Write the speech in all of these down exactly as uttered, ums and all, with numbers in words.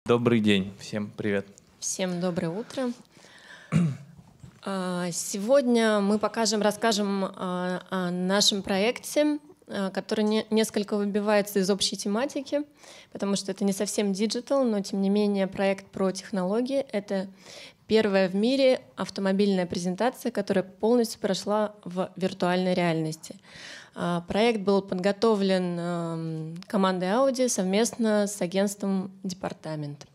Добрый день, всем привет. Всем доброе утро. Сегодня мы покажем, расскажем о нашем проекте, который несколько выбивается из общей тематики, потому что это не совсем диджитал, но тем не менее проект про технологии. Это первая в мире автомобильная презентация, которая полностью прошла в виртуальной реальности. Проект был подготовлен командой Audi совместно с агентством «Департамент».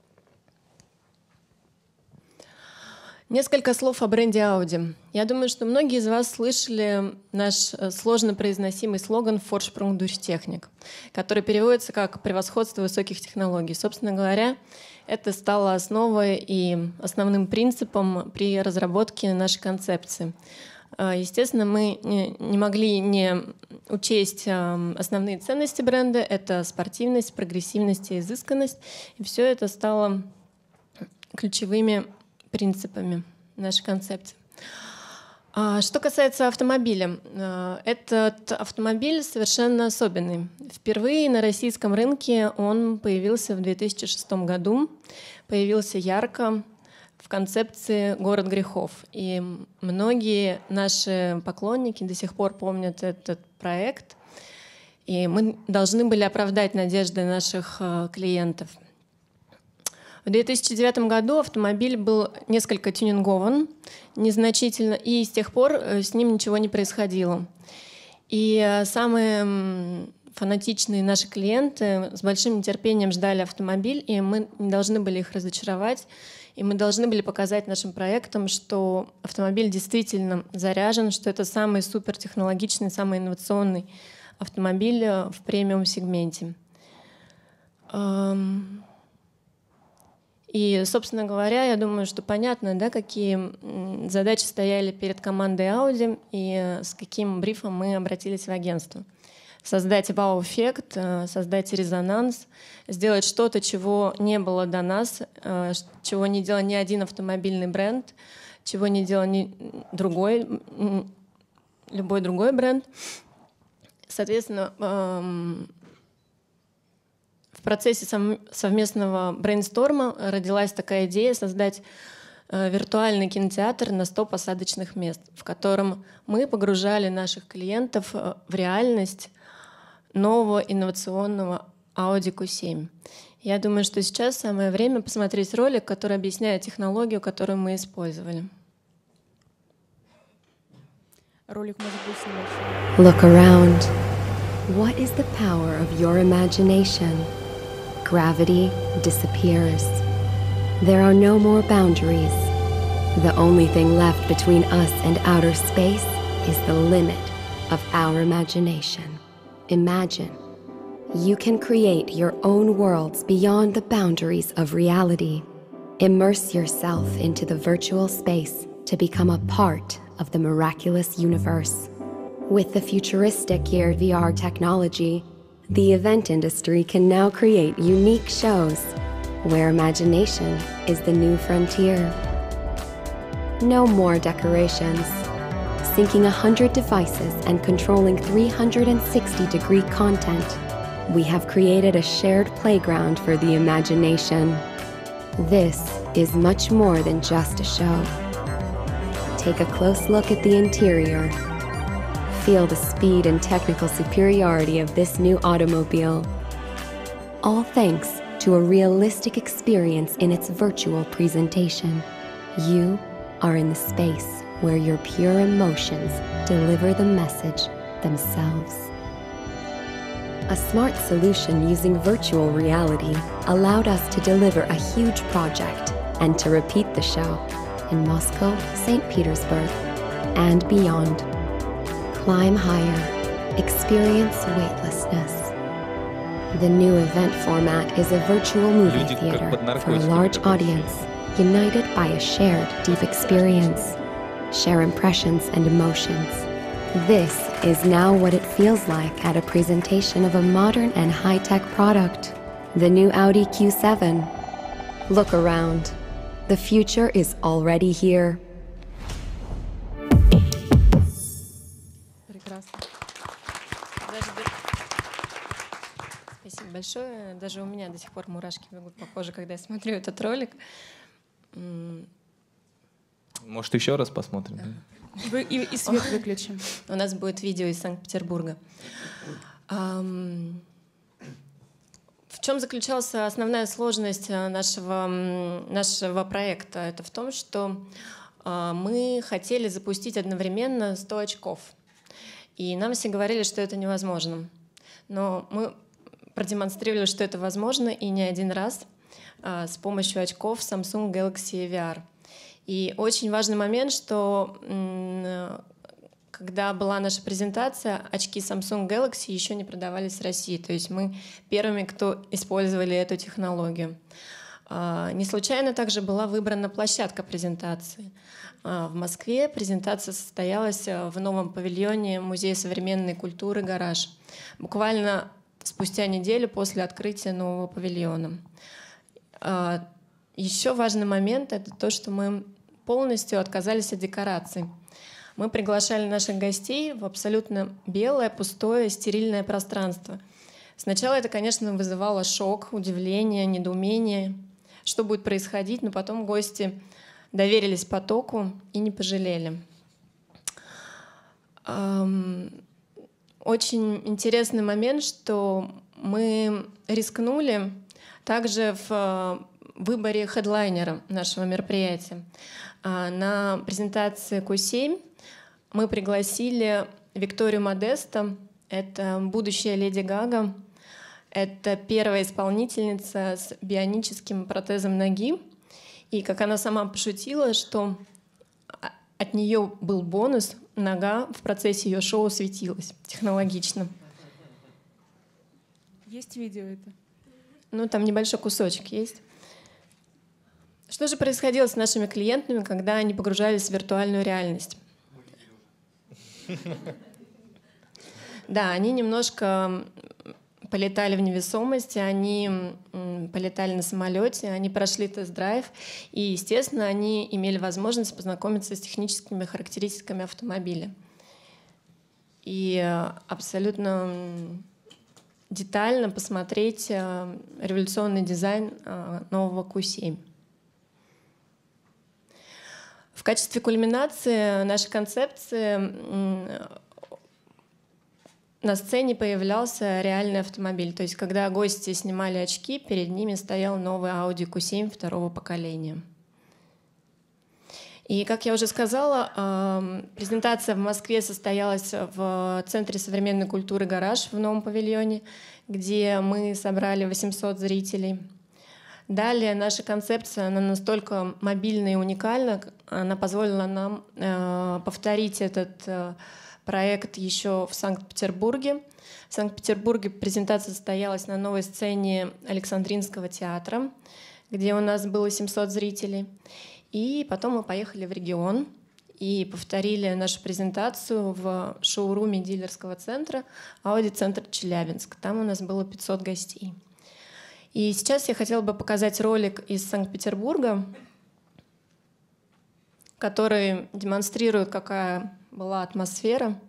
Несколько слов о бренде Audi. Я думаю, что многие из вас слышали наш сложно произносимый слоган «Vorsprung durch Technik», который переводится как «превосходство высоких технологий». Собственно говоря, это стало основой и основным принципом при разработке нашей концепции. Естественно, мы не могли не учесть основные ценности бренда. Это спортивность, прогрессивность и изысканность. И все это стало ключевыми принципами нашей концепции. Что касается автомобиля, этот автомобиль совершенно особенный. Впервые на российском рынке он появился в две тысячи шестом году, появился ярко в концепции «Город грехов». И многие наши поклонники до сих пор помнят этот проект, и мы должны были оправдать надежды наших клиентов. В две тысячи девятом году автомобиль был несколько тюнингован, незначительно, и с тех пор с ним ничего не происходило. И самые фанатичные наши клиенты с большим нетерпением ждали автомобиль, и мы не должны были их разочаровать, и мы должны были показать нашим проектам, что автомобиль действительно заряжен, что это самый супертехнологичный, самый инновационный автомобиль в премиум-сегменте. И, собственно говоря, я думаю, что понятно, да, какие задачи стояли перед командой Audi и с каким брифом мы обратились в агентство. Создать вау-эффект, создать резонанс, сделать что-то, чего не было до нас, чего не делал ни один автомобильный бренд, чего не делал ни другой, любой другой бренд. Соответственно, в процессе совместного брейнсторма родилась такая идея создать виртуальный кинотеатр на сто посадочных мест, в котором мы погружали наших клиентов в реальность нового инновационного Audi кью семь. Я думаю, что сейчас самое время посмотреть ролик, который объясняет технологию, которую мы использовали. Ролик может быть снимать. Look around. What is the power of your imagination? Gravity disappears. There are no more boundaries. The only thing left between us and outer space is the limit of our imagination. Imagine. You can create your own worlds beyond the boundaries of reality. Immerse yourself into the virtual space to become a part of the miraculous universe. With the futuristic geared V R technology, the event industry can now create unique shows where imagination is the new frontier. No more decorations. Syncing one hundred devices and controlling three hundred sixty degree content, we have created a shared playground for the imagination. This is much more than just a show. Take a close look at the interior. Feel the speed and technical superiority of this new automobile. All thanks to a realistic experience in its virtual presentation. You are in the space where your pure emotions deliver the message themselves. A smart solution using virtual reality allowed us to deliver a huge project and to repeat the show in Moscow, Saint Petersburg, and beyond. Climb higher, experience weightlessness. The new event format is a virtual movie theater for a large audience, united by a shared deep experience. Share impressions and emotions. This is now what it feels like at a presentation of a modern and high-tech product, the new Audi Q seven. Look around. The future is already here. Спасибо большое. Даже у меня до сих пор мурашки бегут по коже, когда я смотрю этот ролик. Может, еще раз посмотрим? Да. Вы, и, и свет выключим. У нас будет видео из Санкт-Петербурга. В чем заключалась основная сложность нашего, нашего проекта? Это в том, что мы хотели запустить одновременно сто очков. И нам все говорили, что это невозможно. Но мы продемонстрировали, что это возможно, и не один раз с помощью очков Samsung Galaxy ви ар. И очень важный момент, что когда была наша презентация, очки Samsung Galaxy еще не продавались в России. То есть мы первыми, кто использовали эту технологию. Не случайно также была выбрана площадка презентации. В Москве презентация состоялась в новом павильоне Музея современной культуры «Гараж». Буквально спустя неделю после открытия нового павильона. Еще важный момент — это то, что мы полностью отказались от декораций. Мы приглашали наших гостей в абсолютно белое, пустое, стерильное пространство. Сначала это, конечно, вызывало шок, удивление, недоумение, что будет происходить, но потом гости доверились потоку и не пожалели. Очень интересный момент, что мы рискнули также в выборе хедлайнера нашего мероприятия. На презентации ку семь мы пригласили Викторию Модесто. Это будущая Леди Гага. Это первая исполнительница с бионическим протезом ноги. И как она сама пошутила, что от нее был бонус, нога в процессе ее шоу светилась технологично. Есть видео это? Ну, там небольшой кусочек есть. Что же происходило с нашими клиентами, когда они погружались в виртуальную реальность? Да, они немножко полетали в невесомости, они полетали на самолете, они прошли тест-драйв, и, естественно, они имели возможность познакомиться с техническими характеристиками автомобиля. И абсолютно детально посмотреть революционный дизайн нового ку семь. В качестве кульминации нашей концепции на сцене появлялся реальный автомобиль. То есть, когда гости снимали очки, перед ними стоял новый Audi ку семь второго поколения. И, как я уже сказала, презентация в Москве состоялась в Центре современной культуры «Гараж» в новом павильоне, где мы собрали восемьсот зрителей. Далее наша концепция, она настолько мобильна и уникальна, она позволила нам э, повторить этот э, проект еще в Санкт-Петербурге. В Санкт-Петербурге презентация состоялась на новой сцене Александринского театра, где у нас было семьсот зрителей. И потом мы поехали в регион и повторили нашу презентацию в шоуруме дилерского центра «Ауди-центр Челябинск». Там у нас было пятьсот гостей. И сейчас я хотела бы показать ролик из Санкт-Петербурга, который демонстрирует, какая была атмосфера.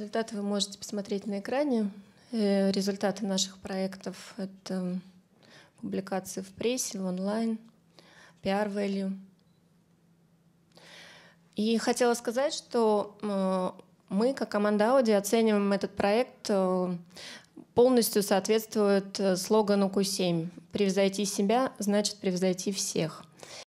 Результаты вы можете посмотреть на экране. Э, Результаты наших проектов — это публикации в прессе, в онлайн, пи ар value. И хотела сказать, что э, мы, как команда Audi, оцениваем этот проект э, полностью соответствует э, слогану ку семь. «Превзойти себя значит превзойти всех».